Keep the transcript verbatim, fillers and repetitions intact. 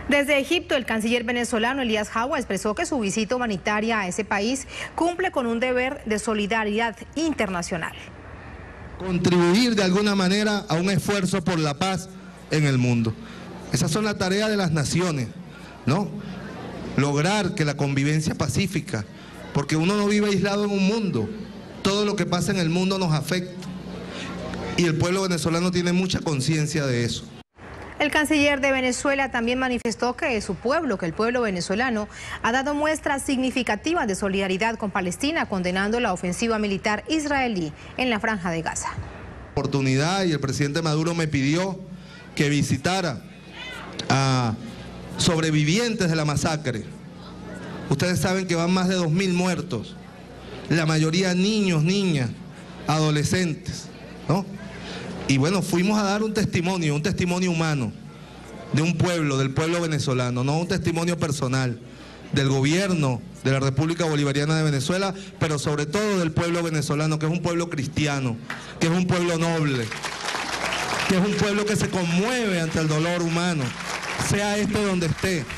Desde Egipto, el canciller venezolano Elías Jawa expresó que su visita humanitaria a ese país cumple con un deber de solidaridad internacional. Contribuir de alguna manera a un esfuerzo por la paz en el mundo. Esas son las tareas de las naciones, ¿no? Lograr que la convivencia pacífica, porque uno no vive aislado en un mundo. Todo lo que pasa en el mundo nos afecta. Y el pueblo venezolano tiene mucha conciencia de eso. El canciller de Venezuela también manifestó que su pueblo, que el pueblo venezolano, ha dado muestras significativas de solidaridad con Palestina, condenando la ofensiva militar israelí en la Franja de Gaza. Oportunidad y el presidente Maduro me pidió que visitara a sobrevivientes de la masacre. Ustedes saben que van más de dos mil muertos, la mayoría niños, niñas, adolescentes, ¿no? Y bueno, fuimos a dar un testimonio, un testimonio humano de un pueblo, del pueblo venezolano, no un testimonio personal del gobierno de la República Bolivariana de Venezuela, pero sobre todo del pueblo venezolano, que es un pueblo cristiano, que es un pueblo noble, que es un pueblo que se conmueve ante el dolor humano, sea este donde esté.